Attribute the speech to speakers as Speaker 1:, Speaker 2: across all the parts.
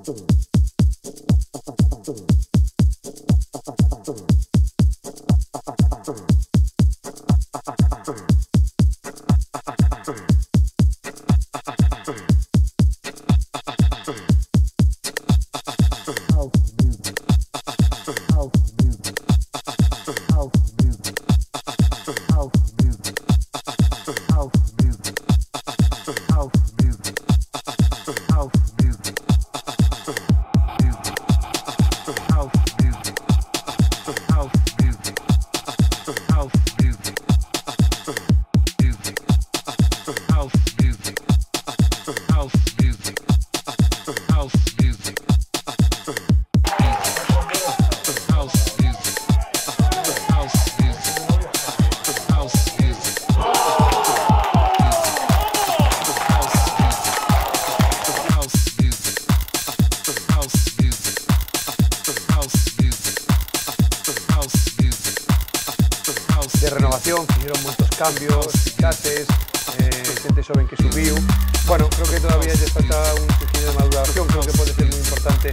Speaker 1: De renovación, hicieron muchos cambios, fichajes, gente joven que subió. Bueno, creo que todavía les falta un poquito de maduración, creo que puede ser muy importante.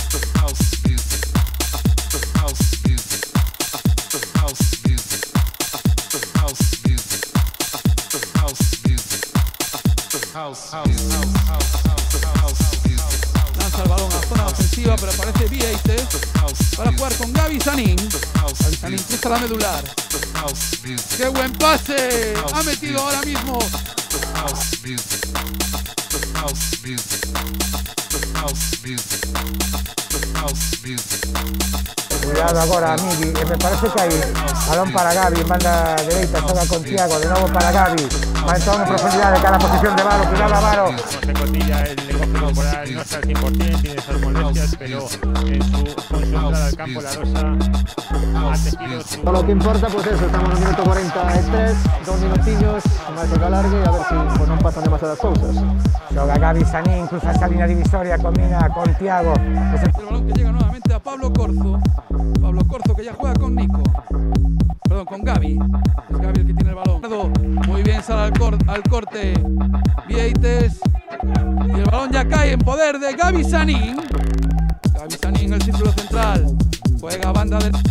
Speaker 2: Lanza el balón a zona ofensiva, pero aparece Vieites para jugar con Gabi Sanin. Gabi Sanin cruza la medular. ¡Qué buen pase! Ha metido ahora mismo.
Speaker 3: Cuidado agora, Migi, me parece que hai balón para Gabi, en banda dereita, xoga con Thiago, de novo para Gabi, va entrando en profundidad de cada posición de Varo, cuidado a Varo.
Speaker 4: José Cotilla, el lenguaje corporal no está al 100%, tiene esas molestias, pero en con su entrada al campo la Rosa ha tejido su...
Speaker 5: Lo que importa, pues eso, estamos en el minuto 43, 2 minutillos, máis que alargue, a ver si pues, non pasan demasiadas cousas.
Speaker 3: Xoga Gabi Sanin, cruza esa línea divisoria, combina con Thiago.
Speaker 2: El balón que llega nuevamente a Pablo Corzo. Pablo Corzo que ya juega con Nico. Perdón, con Gabi. Es Gabi el que tiene el balón. Muy bien, sale al corte Vieites. Y el balón ya cae en poder de Gabi Sanin. Gabi Sanin en el círculo central. Juega banda de...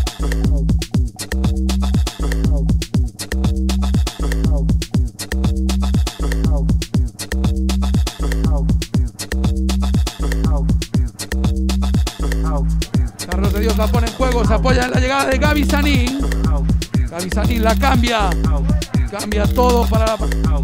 Speaker 2: Carlos de Dios la pone en juego, se apoya en la llegada de Gabi Sanin. Gabi Sanin la cambia. Cambia todo para la...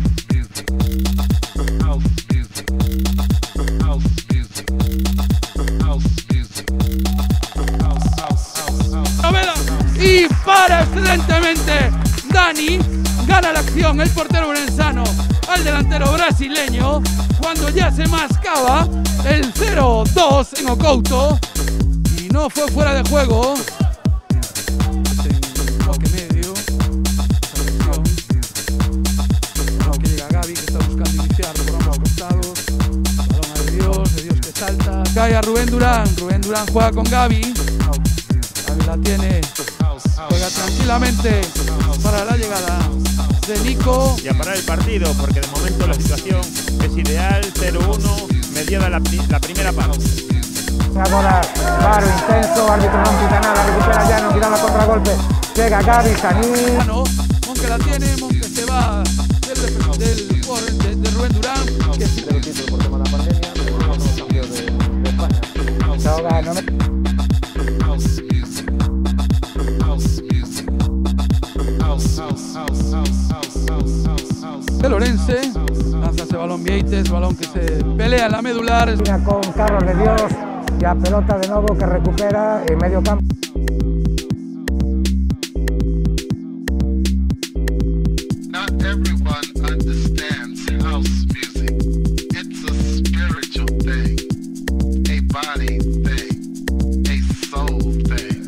Speaker 2: Y para excelentemente Dani, gana la acción el portero urensano al delantero brasileño cuando ya se mascaba el 0-2 en Ocouto y no fue fuera de juego. Toque medio, que llega Gabi que está buscando iniciar por ambos costados, balón a de Dios que salta, cae a Rubén Durán juega con Gabi, Gabi la tiene. Juega tranquilamente para la llegada de Nico.
Speaker 4: Y a parar el partido, porque de momento la situación es ideal, 0-1, mediada la primera parte.
Speaker 3: Agora Varo intenso, árbitro non pita nada, recupera ya, no tira la contragolpe. Llega Gabi Sanin.
Speaker 2: Monque la tiene, Monque se va de Rubén Durán.
Speaker 5: Que es el título por tema de la pandemia, el campeón de España.
Speaker 3: Xoga, no me...
Speaker 2: El Ourense lanza ese balón Vieites, balón que se pelea en la medular.
Speaker 3: Con Carlos de Dios, ya pelota de nuevo que recupera en medio campo.
Speaker 6: Not everyone understands house music. It's a spiritual thing, a body thing, a soul thing,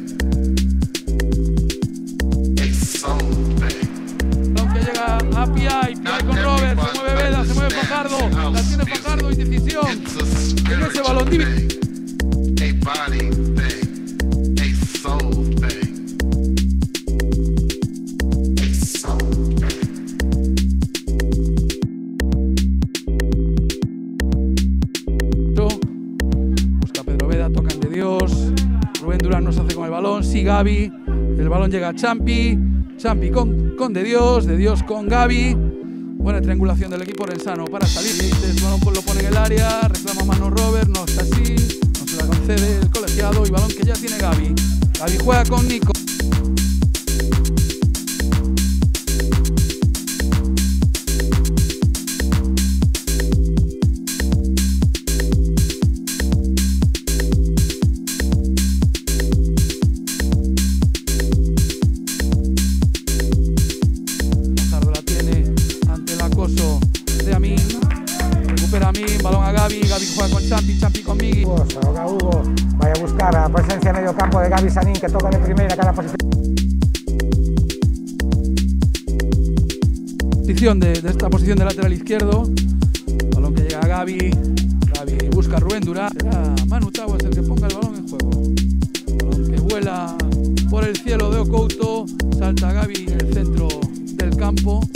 Speaker 6: a soul thing.
Speaker 2: Balón que llega a Piay con Robert, se mueve Vela, se mueve Fajardo, la tiene Fajardo, indecisión. En ese balón divino.
Speaker 6: A body thing, a soul thing, a soul
Speaker 2: Busca Dios. Rubén Durán nos hace con el balón. Sí, Gabi. El balón llega a Champi. Champi con De Dios con Gabi. Buena triangulación del equipo orensano para salir. El balón lo pone en el área. Reclama mano Robert. No está así. No se la concede el colegiado. Y balón que ya tiene Gabi. Gabi juega con Nico. Balón a Gabi, Gabi juega con Champi, Champi con Migui.
Speaker 3: Hugo, vaya a buscar la presencia en medio campo de Gabi Sanin, que toca de primera cada posición.
Speaker 2: De esta posición de lateral izquierdo. Balón que llega a Gabi. Gabi busca a Rubén Durán. Será Manu Taguas el que ponga el balón en juego. Balón que vuela por el cielo de Ocouto. Salta Gabi en el centro del campo.